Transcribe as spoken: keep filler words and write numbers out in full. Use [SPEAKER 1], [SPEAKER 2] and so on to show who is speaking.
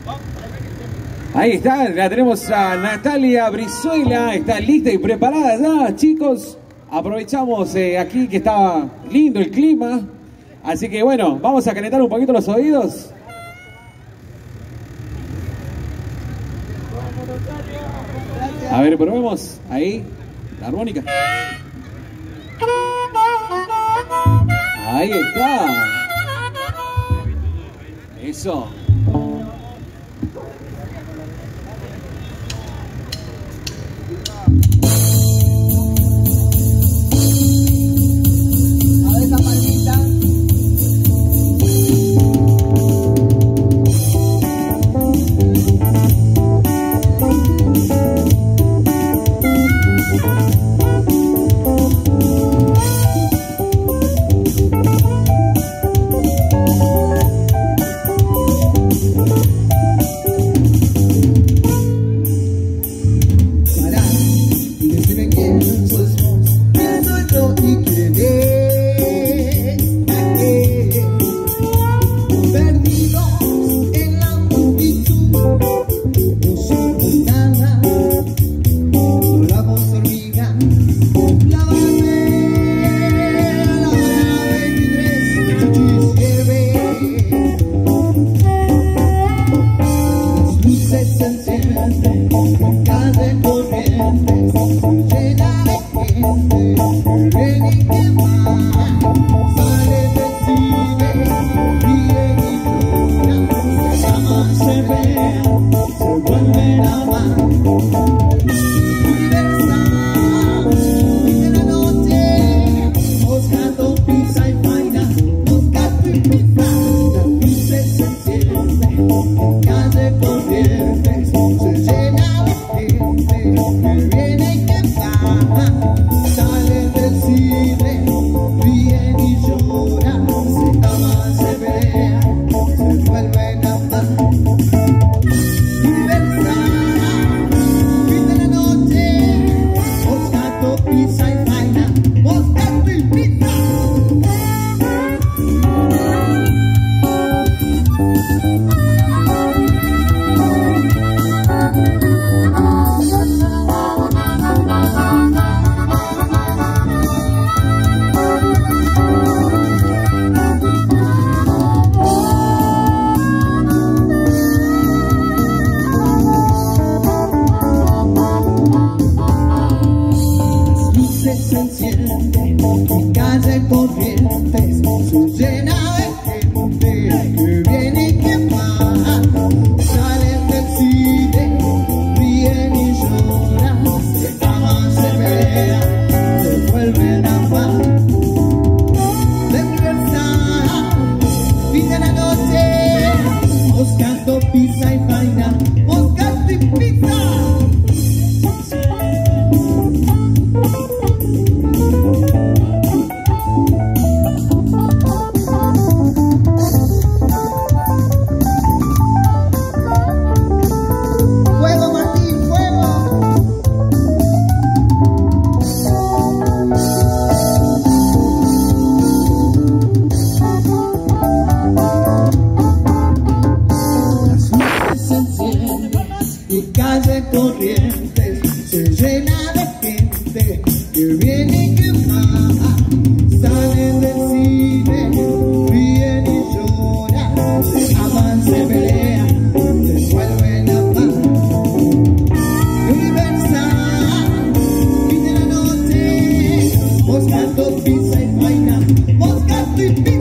[SPEAKER 1] Ahí está, la tenemos a Natalia Brizuela, está lista y preparada ya, chicos. Aprovechamos eh, aquí que está lindo el clima, así que bueno, vamos a calentar un poquito los oídos. A ver, probemos ahí la armónica. Ahí está. Eso.
[SPEAKER 2] Moscato, pizza y vaina, Moscato y pizza.